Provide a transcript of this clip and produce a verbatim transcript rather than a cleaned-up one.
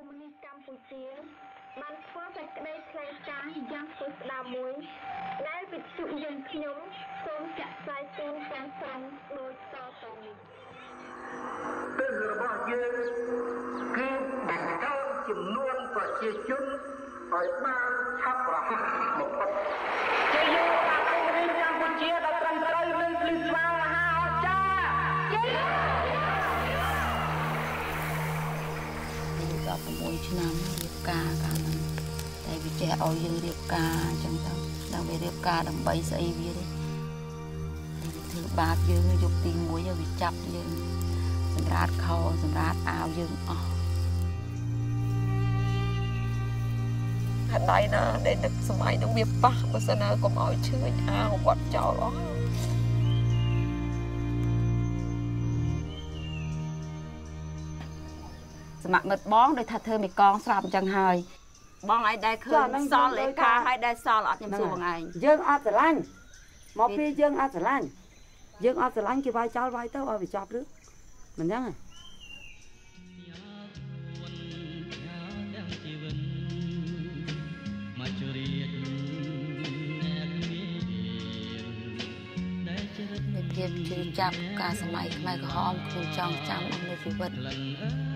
មនីកម្ពុជាបានធ្វើសេចក្តីថ្លែងការណ៍យ៉ាងស្ពើស្ដារមួយដែលវិទ្យុយើងខ្ញុំសូមចាក់ផ្សាយជូនទាំងស្រុងដោយតទៅនេះទិសរបស់យើងគឺបង្កើនចំនួនប្រជាជនឲ្យបានឆាប់រហ័សបំផុតជាយោបាគមនីកម្ពុជាដែលត្រឹមត្រូវនឹងភ្លឺស្វាងមហាអស្ចារ្យជ័យដល់sáuឆ្នាំរៀបការកាលហ្នឹងតែវាចេះឲ្យយើងរៀបការអញ្ចឹងទៅដល់វារៀបការដើម្បីស្អីវាទេធ្វើបាបយើងយកទីមួយឲ្យវាចាប់យើងសម្រាប់ខោសម្រាប់អាវយើងអស់ហេតុដៃណាដែលទឹកសម័យនឹងវាប៉ះបើសិនណាកុំឲ្យឈឺអាវគាត់ចោលអស់ស្ម័គ្រមិត្តបងដូចថាធ្វើមីកងស្រាប់អញ្ចឹងហើយបងឯងដែលឃើញសល់លេខាហើយដែលសល់អត់ខ្ញុំសួរបងឯងយើងអត់ស្រឡាញ់មកពីយើងអត់ស្រឡាញ់យើងអត់ស្រឡាញ់គេវាយចោលវាយទៅឲ្យវាចប់រឿងមិនអញ្ចឹងភាពជឿចាប់ការសម័យខ្មែរក្រហមខ្ញុំចង់ចាំអស់នៅជីវិត